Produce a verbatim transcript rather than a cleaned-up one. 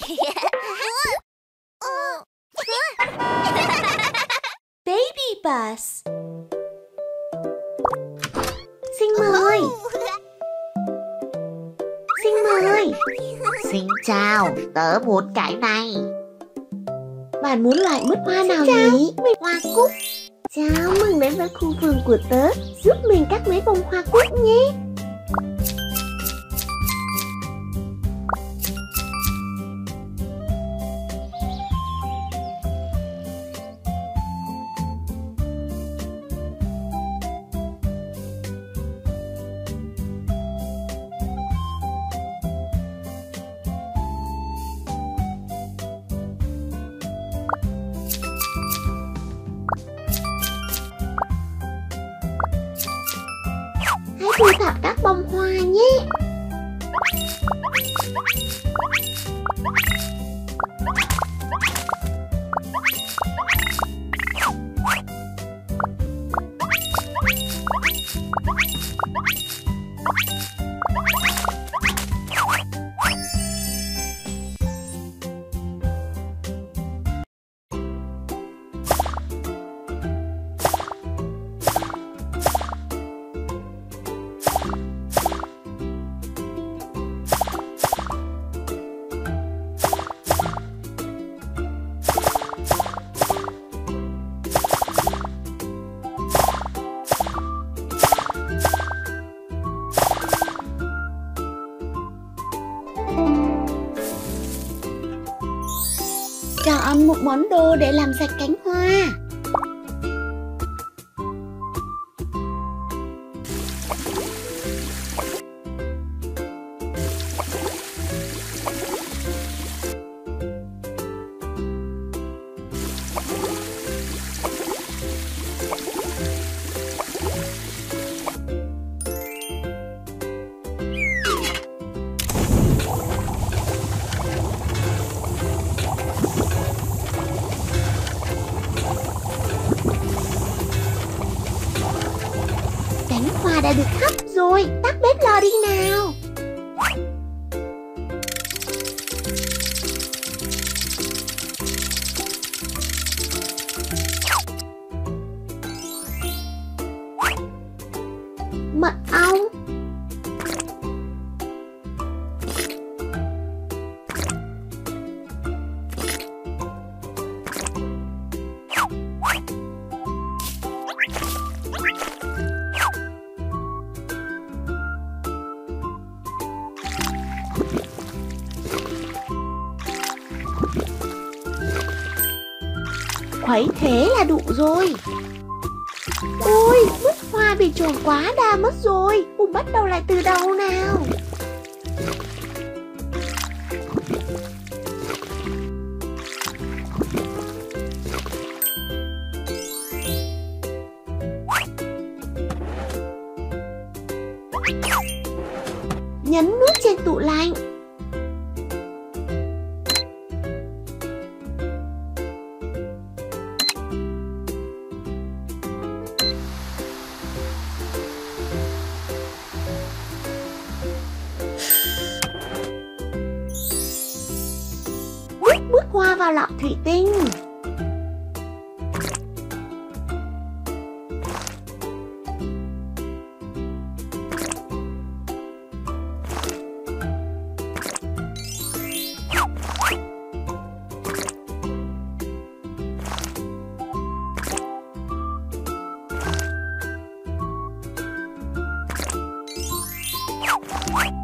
Baby bus. Xin mời. Xin mời. Xin chào, tớ muốn cái này. Bạn muốn loại mứt hoa nào nhỉ? Hoa cúc. Chào mừng đến với khu vườn của tớ. Giúp mình cắt mấy bông hoa cúc nhé. Hãy thu thập các bông hoa nhé. Chọn một món đồ để làm sạch cánh hoa. Cánh hoa đã được hấp rồi, tắt bếp lò đi nào. Mật ong. Khuấy thế là đủ rồi. Ôi, mứt hoa bị trộn quá đà mất rồi. Cùng bắt đầu lại từ đầu nào. Nhấn nút trên tủ lạnh. Múc mứt hoa vào lọ thủy tinh. What?